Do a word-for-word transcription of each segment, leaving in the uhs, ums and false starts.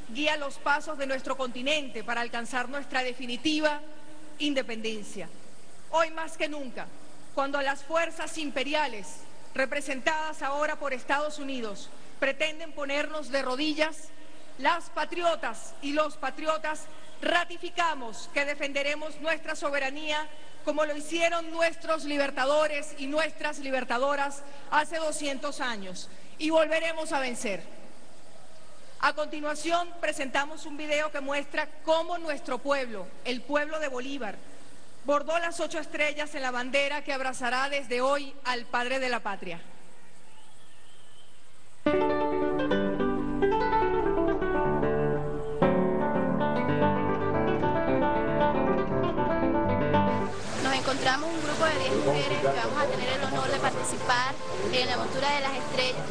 guía los pasos de nuestro continente para alcanzar nuestra definitiva independencia. Hoy más que nunca, cuando las fuerzas imperiales, representadas ahora por Estados Unidos, pretenden ponernos de rodillas, las patriotas y los patriotas ratificamos que defenderemos nuestra soberanía como lo hicieron nuestros libertadores y nuestras libertadoras hace doscientos años, y volveremos a vencer. A continuación presentamos un video que muestra cómo nuestro pueblo, el pueblo de Bolívar, bordó las ocho estrellas en la bandera que abrazará desde hoy al padre de la patria. Nos encontramos un grupo de diez mujeres que vamos a tener el honor de participar en la montura de las estrellas.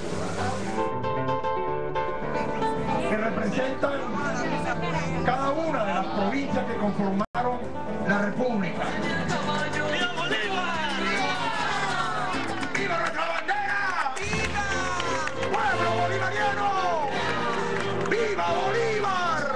Que representan cada una de las provincias que conformaron la República. ¡Viva Bolívar! ¡Viva nuestra bandera! ¡Viva! ¡Pueblo bolivariano! ¡Viva Bolívar!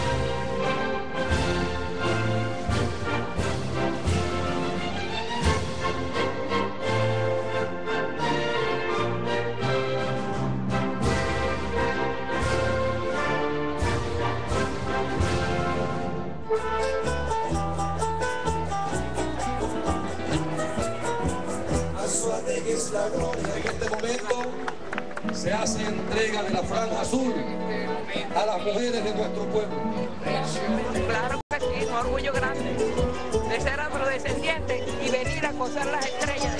Es la gloria. En este momento se hace entrega de la franja azul a las mujeres de nuestro pueblo. Claro que sí, un orgullo grande de ser afrodescendiente y venir a coser las estrellas.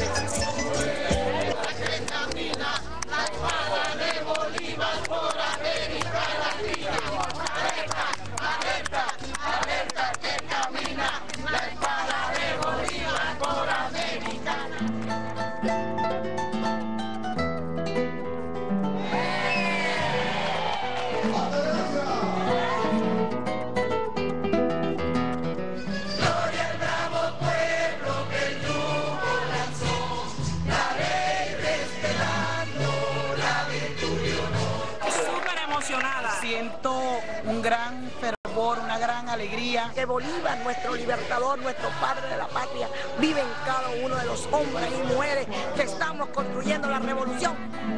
La espada de Bolívar por América Latina. Alerta, alerta, alerta que camina. La espada de Bolívar por América. Siento un gran fervor, una gran alegría. Que Bolívar, nuestro libertador, nuestro padre de la patria, vive en cada uno de los hombres y mujeres que estamos construyendo la revolución.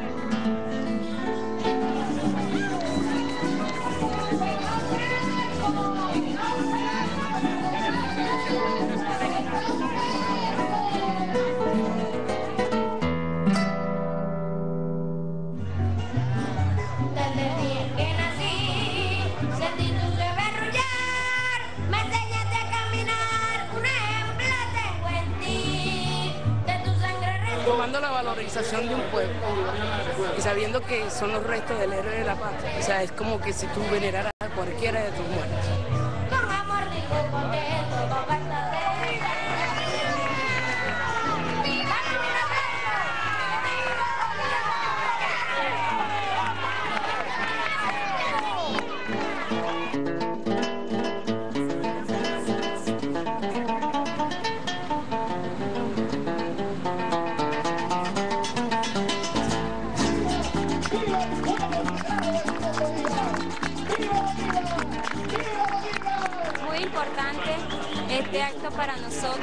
Tomando la valorización de un pueblo y sabiendo que son los restos del héroe de la patria. O sea, es como que si tú veneraras a cualquiera de tus muertos. Muy importante este acto para nosotros.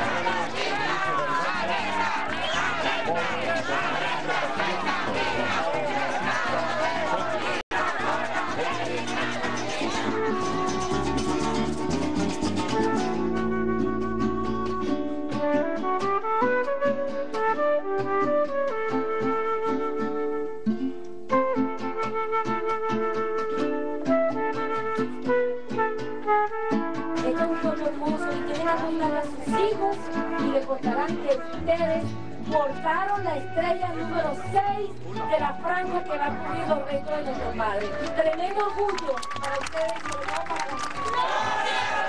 Este es un pueblo hermoso y tienen que contar a sus hijos y les contarán que ustedes portaron la estrella número seis de la franja que va a cubrir los restos de nuestros padres. Tremendo orgullo para ustedes y orgullo para la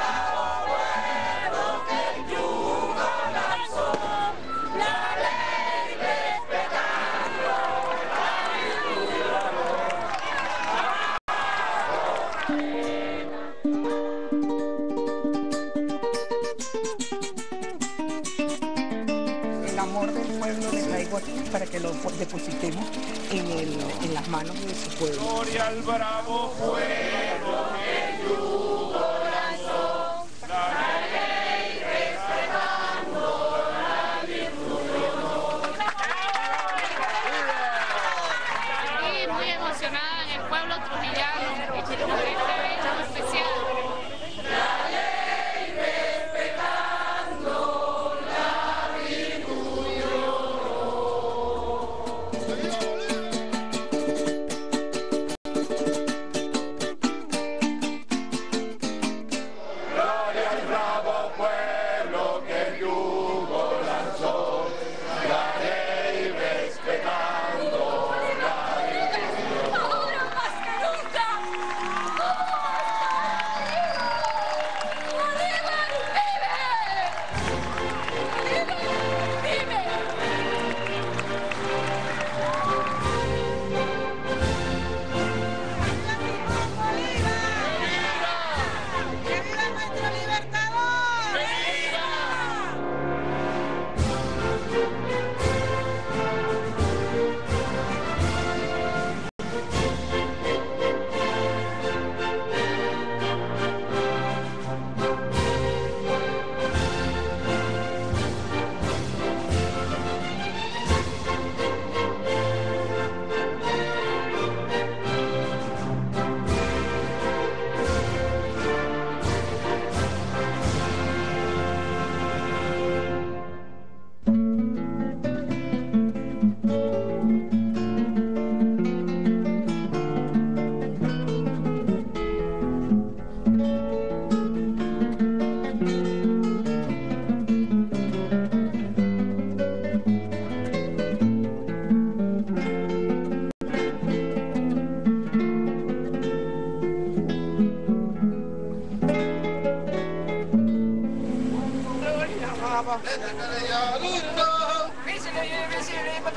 El amor del pueblo le traigo aquí para que lo depositemos en, el, en las manos de su pueblo. Gloria al bravo pueblo.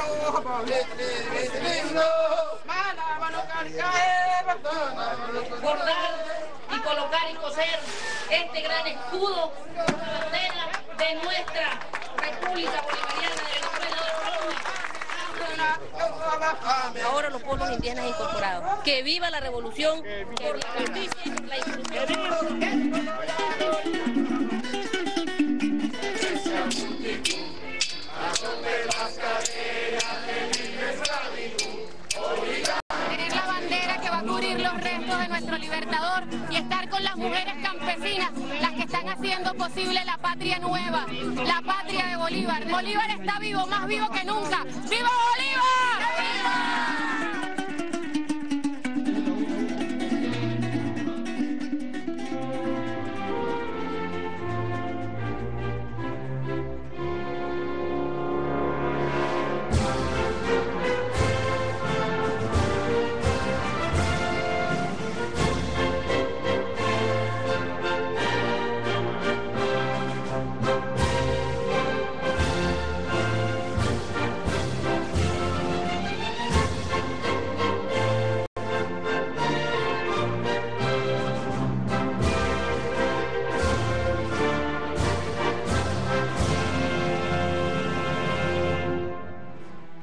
Bordar y colocar y coser este gran escudo, la bandera de nuestra República Bolivariana de Venezuela. Ahora los pueblos indígenas incorporados. Que viva la revolución por la justicia y por la inclusión. Tener la bandera que va a cubrir los restos de nuestro libertador y estar con las mujeres campesinas, las que están haciendo posible la patria nueva, la patria de Bolívar. Bolívar está vivo, más vivo que nunca. ¡Viva Bolívar! ¡Viva!